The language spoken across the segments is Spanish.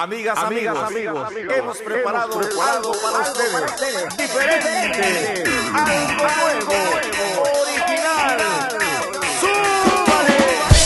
Amigos, hemos preparado algo para ustedes, diferente, algo nuevo, original. ¡Súbale!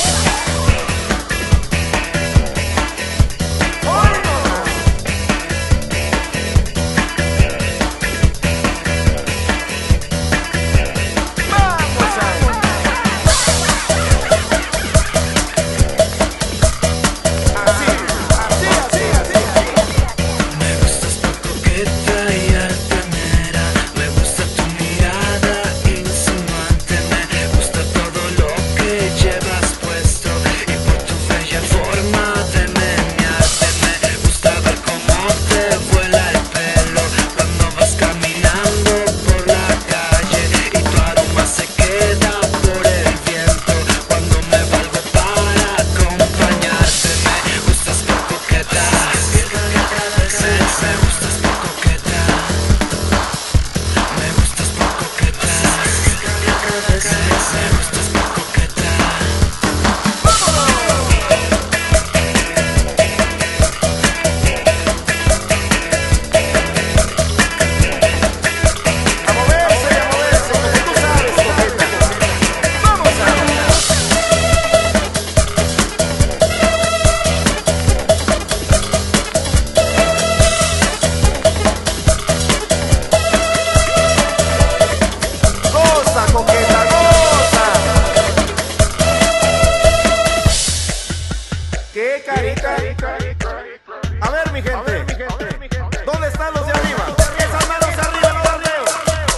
¡Qué carita! A ver, mi gente, ¿dónde están los de arriba? Esas manos arriba, no las veo.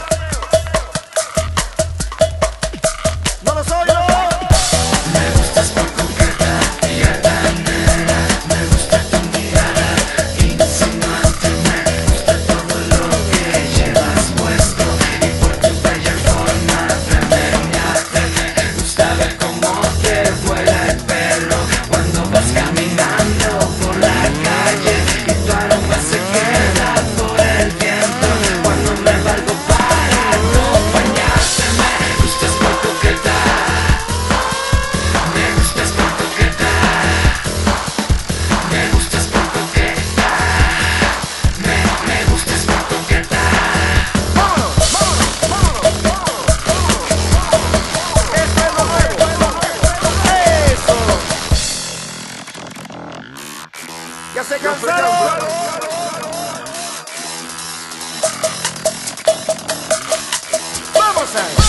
¡No los oigo! Me gustas por coqueta y altanera. Me gusta tu mirada insinuante. Me gusta todo lo que llevas puesto y por tu bella forma de menearte. Me gusta ver cómo te vuela el pelo cuando vas caminando por la calle y tu aroma se queda por el viento cuando me valgo para acompañarte. Me gustas por coqueta, me gustas por coqueta, me gustas por coqueta, me gustas por coqueta. ¡Vámonos! ¡Esto es lo nuevo! ¡Eso! ¡Ya se cansaron! ¡Vamos a!